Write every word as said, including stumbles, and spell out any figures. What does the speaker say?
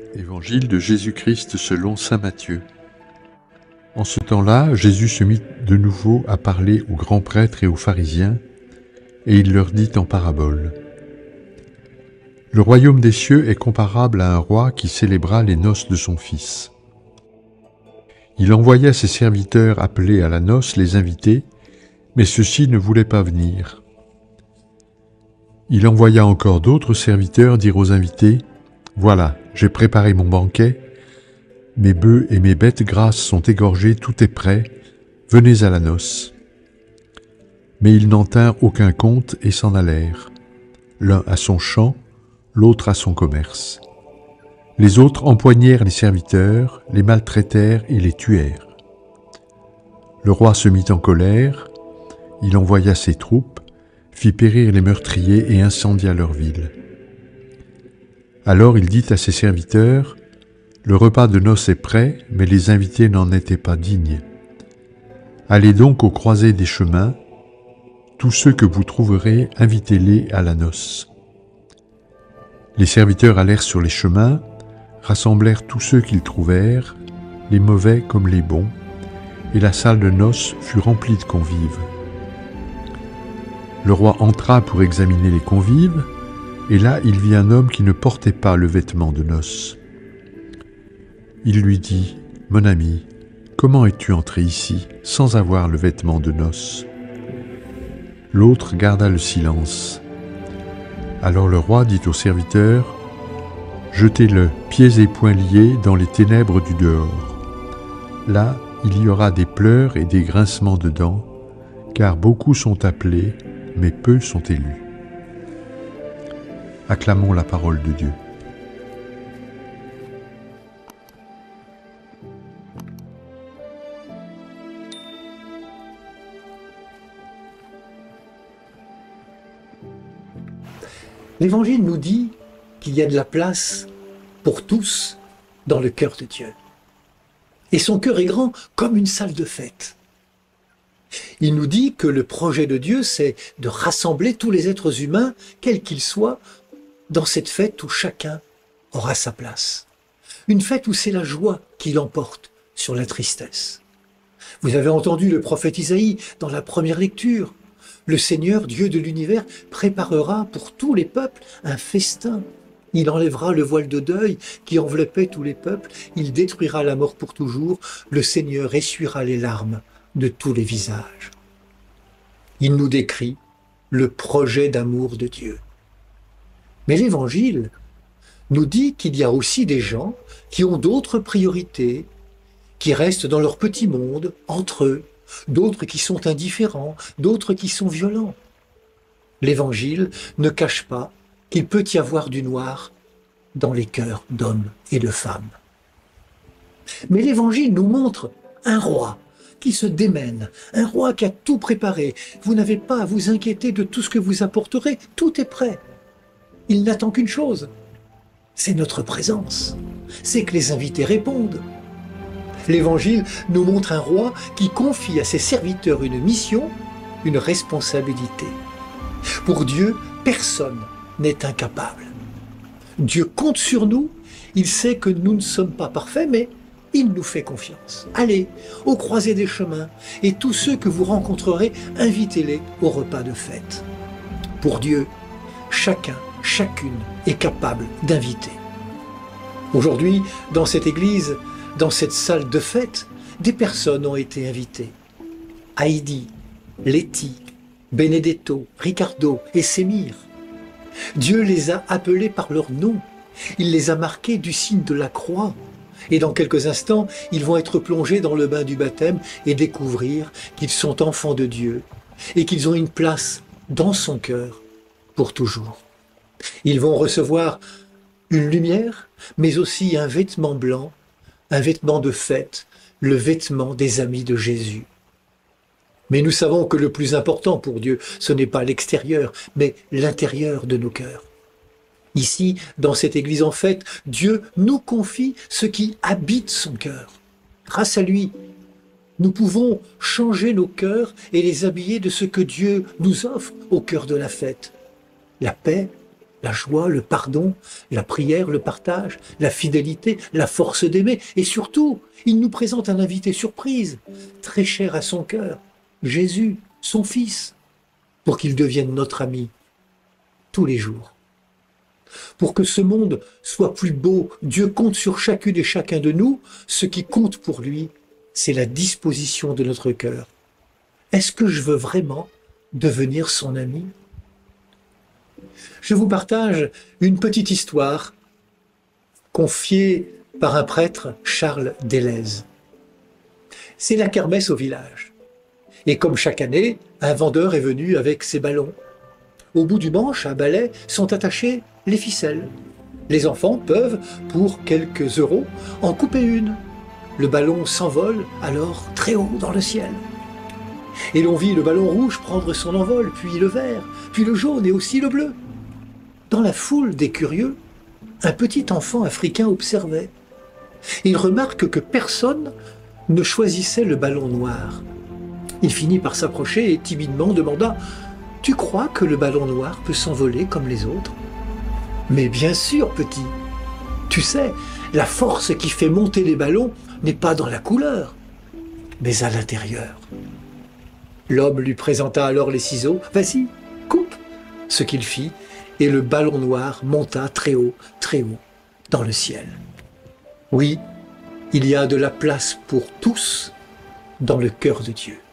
Évangile de Jésus-Christ selon saint Matthieu. En ce temps-là, Jésus se mit de nouveau à parler aux grands prêtres et aux pharisiens, et il leur dit en parabole. Le royaume des cieux est comparable à un roi qui célébra les noces de son fils. Il envoya ses serviteurs appelés à la noce les inviter, mais ceux-ci ne voulaient pas venir. Il envoya encore d'autres serviteurs dire aux invités, « Voilà, j'ai préparé mon banquet, mes bœufs et mes bêtes grasses sont égorgés, tout est prêt, venez à la noce. » Mais ils n'en tinrent aucun compte et s'en allèrent, l'un à son champ, l'autre à son commerce. Les autres empoignèrent les serviteurs, les maltraitèrent et les tuèrent. Le roi se mit en colère, il envoya ses troupes, fit périr les meurtriers et incendia leur ville. Alors il dit à ses serviteurs, « Le repas de noces est prêt, mais les invités n'en étaient pas dignes. Allez donc aux croisées des chemins, tous ceux que vous trouverez, invitez-les à la noce. » Les serviteurs allèrent sur les chemins, rassemblèrent tous ceux qu'ils trouvèrent, les mauvais comme les bons, et la salle de noces fut remplie de convives. Le roi entra pour examiner les convives, et là il vit un homme qui ne portait pas le vêtement de noces. Il lui dit, « Mon ami, comment es-tu entré ici sans avoir le vêtement de noces ?» L'autre garda le silence. Alors le roi dit au serviteur, « Jetez-le, pieds et poings liés, dans les ténèbres du dehors. Là, il y aura des pleurs et des grincements de dents, car beaucoup sont appelés, mais peu sont élus. » Acclamons la parole de Dieu. L'Évangile nous dit qu'il y a de la place pour tous dans le cœur de Dieu. Et son cœur est grand comme une salle de fête. Il nous dit que le projet de Dieu, c'est de rassembler tous les êtres humains, quels qu'ils soient, dans cette fête où chacun aura sa place. Une fête où c'est la joie qui l'emporte sur la tristesse. Vous avez entendu le prophète Isaïe dans la première lecture. Le Seigneur, Dieu de l'univers, préparera pour tous les peuples un festin. Il enlèvera le voile de deuil qui enveloppait tous les peuples. Il détruira la mort pour toujours. Le Seigneur essuiera les larmes de tous les visages. Il nous décrit le projet d'amour de Dieu. Mais l'Évangile nous dit qu'il y a aussi des gens qui ont d'autres priorités, qui restent dans leur petit monde, entre eux, d'autres qui sont indifférents, d'autres qui sont violents. L'Évangile ne cache pas qu'il peut y avoir du noir dans les cœurs d'hommes et de femmes. Mais l'Évangile nous montre un roi qui se démène, un roi qui a tout préparé. Vous n'avez pas à vous inquiéter de tout ce que vous apporterez, tout est prêt. Il n'attend qu'une chose, c'est notre présence, c'est que les invités répondent. L'Évangile nous montre un roi qui confie à ses serviteurs une mission, une responsabilité. Pour Dieu, personne n'est incapable. Dieu compte sur nous, il sait que nous ne sommes pas parfaits, mais il nous fait confiance. Allez, aux croisées des chemins, et tous ceux que vous rencontrerez, invitez-les au repas de fête. Pour Dieu, chacun, chacune est capable d'inviter. Aujourd'hui, dans cette église, dans cette salle de fête, des personnes ont été invitées. Heidi, Letty, Benedetto, Ricardo et Sémir. Dieu les a appelés par leur nom. Il les a marqués du signe de la croix. Et dans quelques instants, ils vont être plongés dans le bain du baptême et découvrir qu'ils sont enfants de Dieu et qu'ils ont une place dans son cœur pour toujours. Ils vont recevoir une lumière, mais aussi un vêtement blanc, un vêtement de fête, le vêtement des amis de Jésus. Mais nous savons que le plus important pour Dieu, ce n'est pas l'extérieur, mais l'intérieur de nos cœurs. Ici, dans cette église en fête, Dieu nous confie ce qui habite son cœur. Grâce à lui, nous pouvons changer nos cœurs et les habiller de ce que Dieu nous offre au cœur de la fête. La paix, La joie, le pardon, la prière, le partage, la fidélité, la force d'aimer. Et surtout, il nous présente un invité surprise, très cher à son cœur, Jésus, son Fils, pour qu'il devienne notre ami tous les jours. Pour que ce monde soit plus beau, Dieu compte sur chacune et chacun de nous. Ce qui compte pour lui, c'est la disposition de notre cœur. Est-ce que je veux vraiment devenir son ami ? Je vous partage une petite histoire confiée par un prêtre, Charles Delez. C'est la kermesse au village. Et comme chaque année, un vendeur est venu avec ses ballons. Au bout du manche, à balai, sont attachées les ficelles. Les enfants peuvent, pour quelques euros, en couper une. Le ballon s'envole alors très haut dans le ciel. Et l'on vit le ballon rouge prendre son envol, puis le vert, puis le jaune et aussi le bleu. Dans la foule des curieux, un petit enfant africain observait. Il remarque que personne ne choisissait le ballon noir. Il finit par s'approcher et timidement demanda « Tu crois que le ballon noir peut s'envoler comme les autres ?»« Mais bien sûr, petit. Tu sais, la force qui fait monter les ballons n'est pas dans la couleur, mais à l'intérieur. » L'homme lui présenta alors les ciseaux. « Vas-y, coupe !» Ce qu'il fit, et le ballon noir monta très haut, très haut, dans le ciel. Oui, il y a de la place pour tous dans le cœur de Dieu.